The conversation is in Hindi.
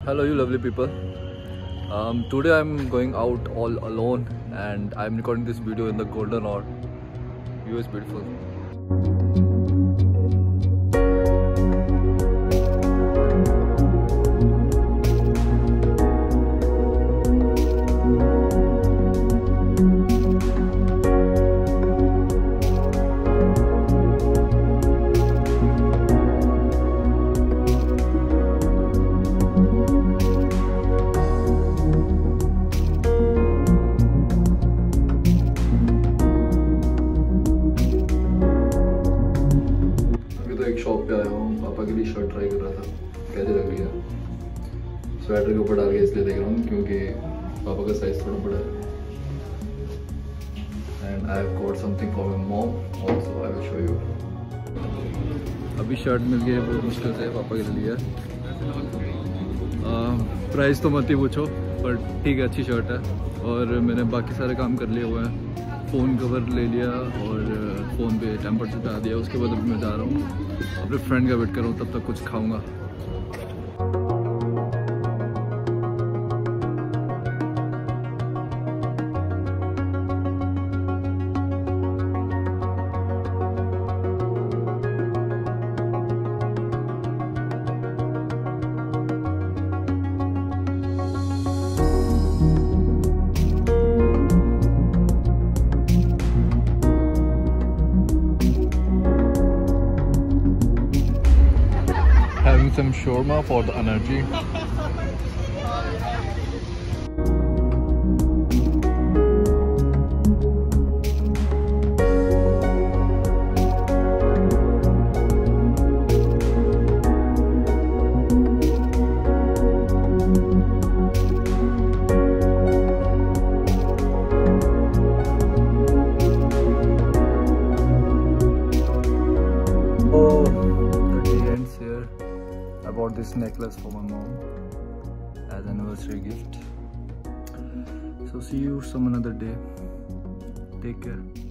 Hello you lovely people. Today I'm going out all alone and I'm recording this video in the Golden Hour. View is beautiful. एक शॉप पे आया हूँ, पापा के लिए शर्ट ट्राई कर रहा था, कैसे लग रही है। स्वेटर के ऊपर डाल के इसलिए देख रहा हूँ क्योंकि पापा का साइज थोड़ा बड़ा है। And I have got something for my mom also, I will show you. अभी शर्ट मिल गई है, बहुत मुश्किल से पापा के लिए लिया। प्राइस तो मत ही पूछो, पर ठीक है, अच्छी शर्ट है। और मैंने बाकी सारे काम कर लिए हुए हैं, फ़ोन कवर ले लिया और फ़ोन पे टेम्परेचर चढ़ा दिया। उसके बाद अभी मैं जा रहा हूँ अपने फ्रेंड का वेट कर रहा हूँ, तब तक कुछ खाऊंगा। Having some shawarma for the energy. I bought this necklace for my mom as an anniversary gift. So see you some another day. Take care.